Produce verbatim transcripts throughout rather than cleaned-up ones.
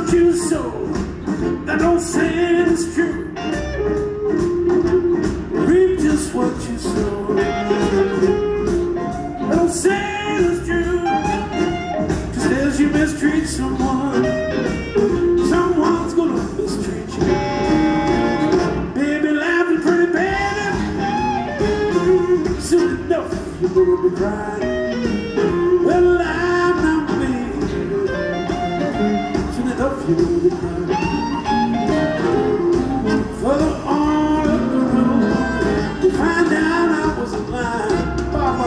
what you sow, that don't say it's true. Reap just what you sow, that don't say it's true. Just as you mistreat someone, someone's gonna mistreat you. Baby, laughing pretty baby, soon enough you're gonna be crying. Well, I'm not baby, soon enough you're gonna be crying. Further on up the road, you find out I wasn't lying. Mama,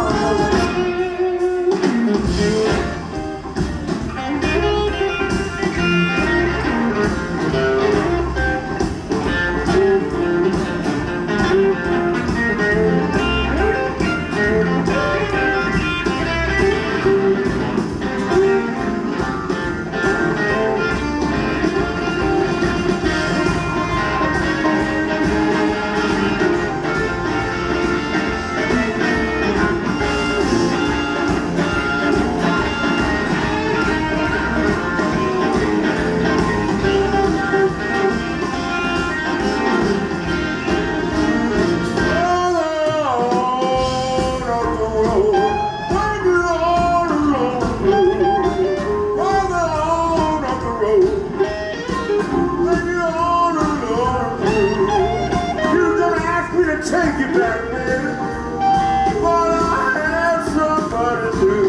take you back, baby, but I had somebody new.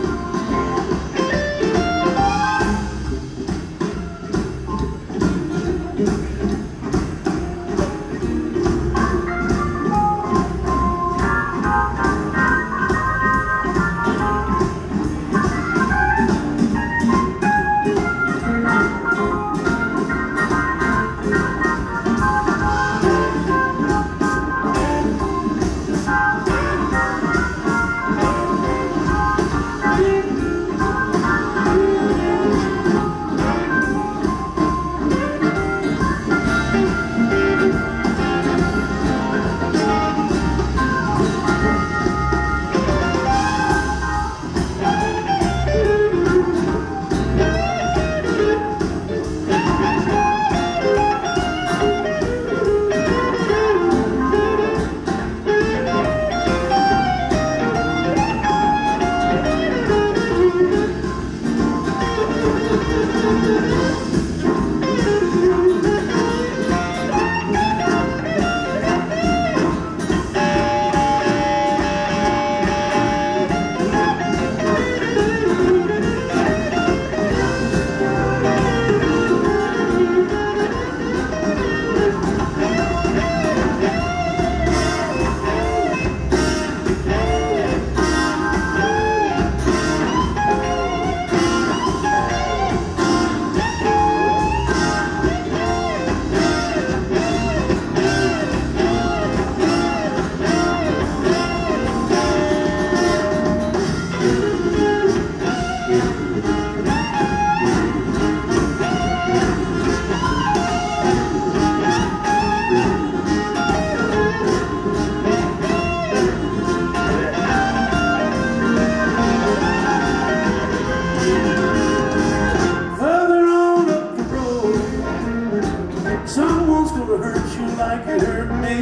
Someone's gonna hurt you like you hurt me.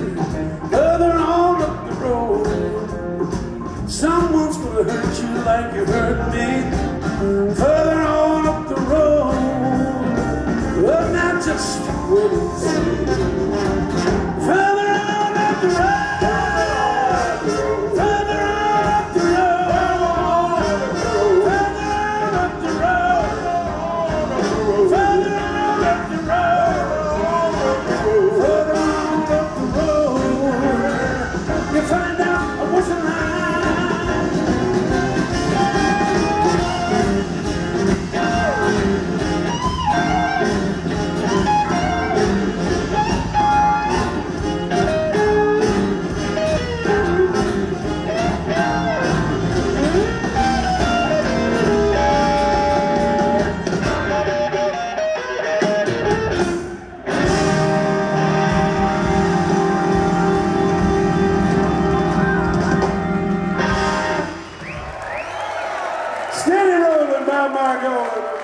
Further on up the road, someone's gonna hurt you like you hurt me. Further on up the road, well, not just wait and see. Further on up the road. Steady rolling by Margolin.